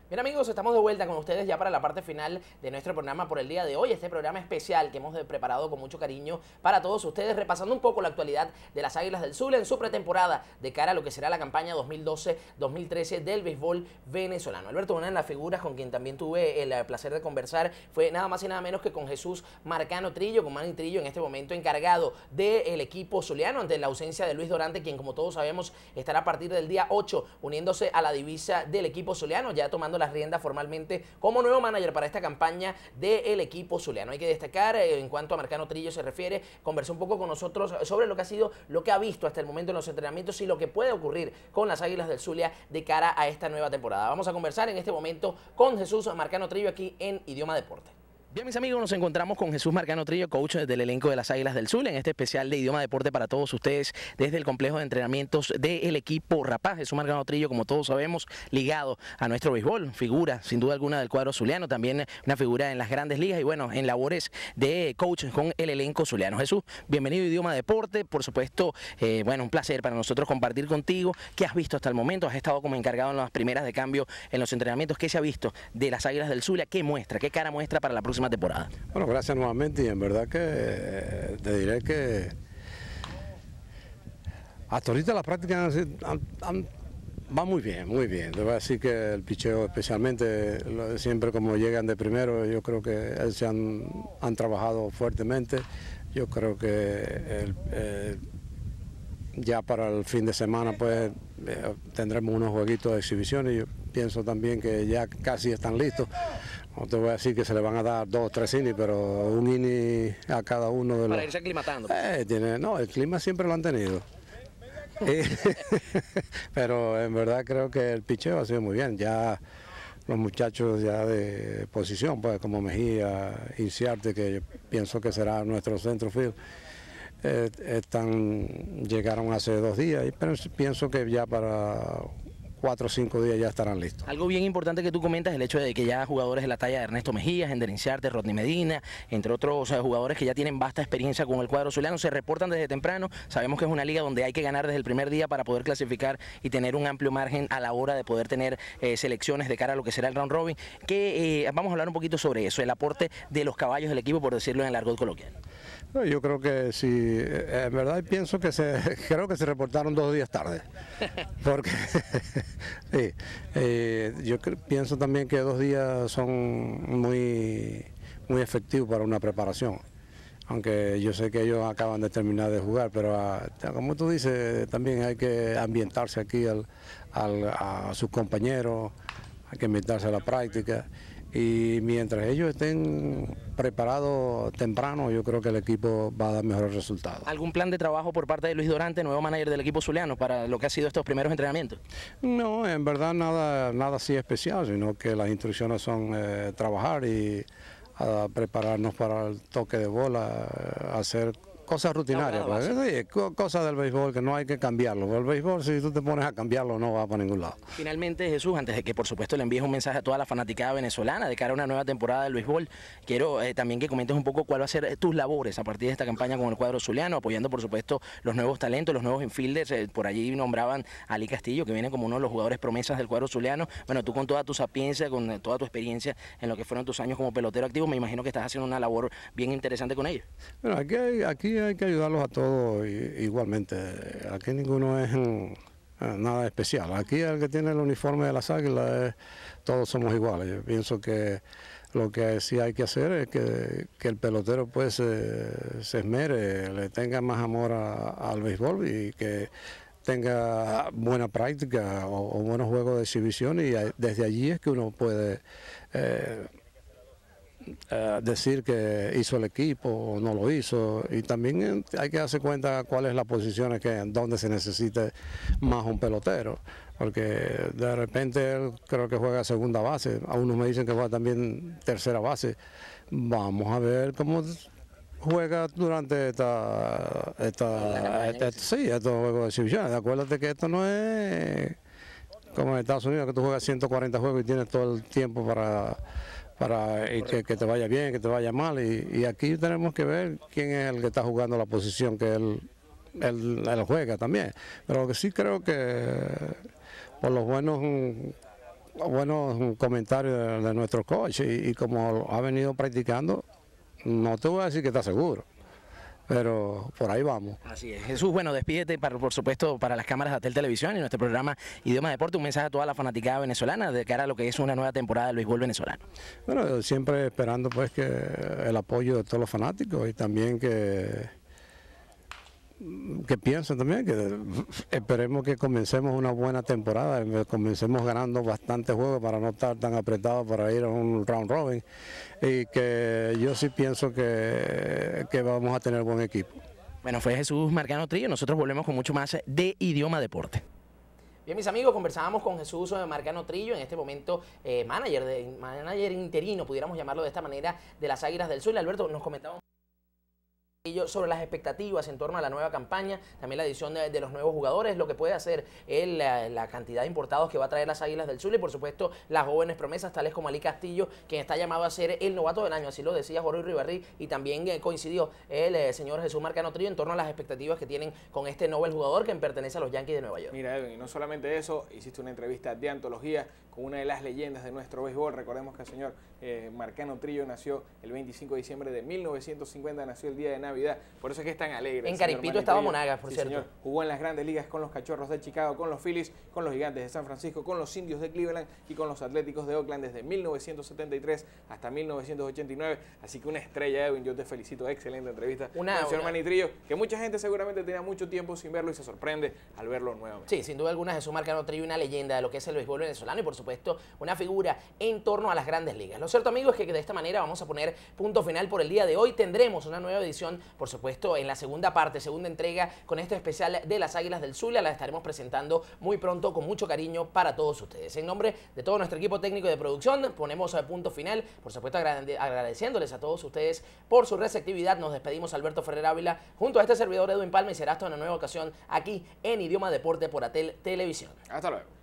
Bien amigos, estamos de vuelta con ustedes ya para la parte final de nuestro programa por el día de hoy. Este programa especial que hemos preparado con mucho cariño para todos ustedes, repasando un poco la actualidad de las Águilas del Zulia en su pretemporada de cara a lo que será la campaña 2012-2013 del béisbol venezolano. Alberto, una de las figuras con quien también tuve el placer de conversar fue nada más y nada menos que con Jesús Marcano Trillo, con Manny Trillo en este momento encargado del equipo zuliano ante la ausencia de Luis Dorante, quien como todos sabemos estará a partir del día 8 uniéndose a la divisa del equipo zuliano, ya tomando las riendas formalmente como nuevo manager para esta campaña del equipo zuliano. Hay que destacar, en cuanto a Marcano Trillo se refiere, conversó un poco con nosotros sobre lo que ha sido, lo que ha visto hasta el momento en los entrenamientos y lo que puede ocurrir con las Águilas del Zulia de cara a esta nueva temporada. Vamos a conversar en este momento con Jesús Marcano Trillo aquí en Idioma Deporte. Bien, mis amigos, nos encontramos con Jesús Marcano Trillo, coach del elenco de las Águilas del Zulia, en este especial de Idioma Deporte para todos ustedes desde el complejo de entrenamientos del equipo Rapaz. Jesús Marcano Trillo, como todos sabemos, ligado a nuestro béisbol, figura sin duda alguna del cuadro zuliano, también una figura en las grandes ligas y bueno, en labores de coach con el elenco zuliano. Jesús, bienvenido a Idioma Deporte, por supuesto, bueno, un placer para nosotros compartir contigo. ¿Qué has visto hasta el momento? Has estado como encargado en las primeras de cambio en los entrenamientos. ¿Qué se ha visto de las Águilas del Zulia? ¿Qué muestra? ¿Qué cara muestra para la próxima temporada? Bueno, gracias nuevamente y en verdad que te diré que hasta ahorita las prácticas van muy bien, muy bien. Te voy a decir que el picheo especialmente, siempre como llegan de primero, yo creo que se han trabajado fuertemente. Yo creo que ya para el fin de semana pues tendremos unos jueguitos de exhibición y yo pienso también que ya casi están listos. No te voy a decir que se le van a dar 2 o 3 innings, pero un inning a cada uno de los... Para irse aclimatando. No, el clima siempre lo han tenido. Pero en verdad creo que el picheo ha sido muy bien. Ya los muchachos ya de posición, pues como Mejía, Inciarte, que yo pienso que será nuestro centrofield, llegaron hace 2 días, pero pienso que ya para 4 o 5 días ya estarán listos. Algo bien importante que tú comentas, el hecho de que ya jugadores de la talla de Ernesto Mejía, Ender Inciarte, Rodney Medina, entre otros jugadores que ya tienen vasta experiencia con el cuadro zuliano, se reportan desde temprano. Sabemos que es una liga donde hay que ganar desde el primer día para poder clasificar y tener un amplio margen a la hora de poder tener selecciones de cara a lo que será el round robin. Vamos a hablar un poquito sobre eso, el aporte de los caballos del equipo, por decirlo en el argot coloquial. Yo creo que sí, en verdad pienso que creo que se reportaron 2 días tarde, porque sí, yo pienso también que 2 días son muy efectivos para una preparación, aunque yo sé que ellos acaban de terminar de jugar, pero como tú dices, también hay que ambientarse aquí a sus compañeros, hay que ambientarse a la práctica. Y mientras ellos estén preparados temprano, yo creo que el equipo va a dar mejores resultados. ¿Algún plan de trabajo por parte de Luis Dorante, nuevo manager del equipo zuliano, para lo que ha sido estos primeros entrenamientos? No, en verdad nada así especial, sino que las instrucciones son trabajar y prepararnos para el toque de bola, hacer cosas rutinarias, sí, cosas del béisbol que no hay que cambiarlo. El béisbol, si tú te pones a cambiarlo, no va para ningún lado. Finalmente, Jesús, antes de que por supuesto le envíes un mensaje a toda la fanaticada venezolana de cara a una nueva temporada del béisbol, quiero también que comentes un poco cuál va a ser tus labores a partir de esta campaña con el cuadro zuliano, apoyando por supuesto los nuevos talentos, los nuevos infielders. Por allí nombraban a Ali Castillo, que viene como uno de los jugadores promesas del cuadro zuliano. Bueno, tú con toda tu sapiencia, con toda tu experiencia en lo que fueron tus años como pelotero activo, me imagino que estás haciendo una labor bien interesante con ellos. Bueno, aquí hay que ayudarlos a todos igualmente. Aquí ninguno es nada especial. Aquí el que tiene el uniforme de las Águilas, todos somos iguales. Yo pienso que lo que sí hay que hacer es que el pelotero pues se esmere, le tenga más amor al béisbol y que tenga buena práctica o buenos juegos de exhibición, y desde allí es que uno puede decir que hizo el equipo o no lo hizo, y también hay que darse cuenta cuál es la posición donde se necesita más un pelotero, porque de repente él creo que juega segunda base, a unos me dicen que juega también tercera base. Vamos a ver cómo juega durante estos juegos de exhibición. Acuérdate que esto no es como en Estados Unidos, que tú juegas 140 juegos y tienes todo el tiempo para que te vaya bien, que te vaya mal, y aquí tenemos que ver quién es el que está jugando la posición que él juega también. Pero lo que sí creo que por los buenos buenos comentarios de nuestro coach y como ha venido practicando, no te voy a decir que está seguro, pero por ahí vamos. Así es. Jesús, bueno, despídete, por supuesto, para las cámaras de Atel Televisión y nuestro programa Idioma Deporte, un mensaje a toda la fanaticada venezolana de cara a lo que es una nueva temporada del béisbol venezolano. Bueno, siempre esperando pues que el apoyo de todos los fanáticos y también que piensen también que esperemos que comencemos una buena temporada, comencemos ganando bastantes juegos para no estar tan apretados para ir a un round robin, y que yo sí pienso que vamos a tener buen equipo. Bueno, fue Jesús Marcano Trillo, nosotros volvemos con mucho más de Idioma Deporte. Bien, mis amigos, conversábamos con Jesús Marcano Trillo, en este momento manager interino, pudiéramos llamarlo de esta manera, de las Águilas del Zulia. Alberto, nos comentaba sobre las expectativas en torno a la nueva campaña, también la adición de los nuevos jugadores, lo que puede hacer la cantidad de importados que va a traer las Águilas del Zulia y por supuesto las jóvenes promesas tales como Ali Castillo, quien está llamado a ser el novato del año, así lo decía Jorge Riverri, y también coincidió el señor Jesús Marcano Trillo en torno a las expectativas que tienen con este novel jugador que pertenece a los Yankees de Nueva York. Mira, Edwin, y no solamente eso, hiciste una entrevista de antología con una de las leyendas de nuestro béisbol. Recordemos que el señor Marcano Trillo nació el 25 de diciembre de 1950, nació el día de Navidad, por eso es que es tan alegre. En Caripito estaba Monagas, por cierto. Señor. Jugó en las grandes ligas con los Cachorros de Chicago, con los Phillies, con los Gigantes de San Francisco, con los Indios de Cleveland y con los Atléticos de Oakland desde 1973 hasta 1989. Así que una estrella, Edwin, yo te felicito, excelente entrevista con el señor Manny Trillo, que mucha gente seguramente tenía mucho tiempo sin verlo y se sorprende al verlo nuevamente. Sí, sin duda alguna Jesús Marcano Trillo, una leyenda de lo que es el béisbol venezolano y por supuesto una figura en torno a las grandes ligas. Lo cierto, amigos, es que de esta manera vamos a poner punto final por el día de hoy. Tendremos una nueva edición, por supuesto, en la segunda parte, segunda entrega con este especial de las Águilas del Zulia. La estaremos presentando muy pronto con mucho cariño para todos ustedes. En nombre de todo nuestro equipo técnico y de producción, ponemos punto final, por supuesto agradeciéndoles a todos ustedes por su receptividad. Nos despedimos, Alberto Ferrer Ávila, junto a este servidor Edwin Palma, y será hasta una nueva ocasión aquí en Idioma Deporte por Atel Televisión. Hasta luego.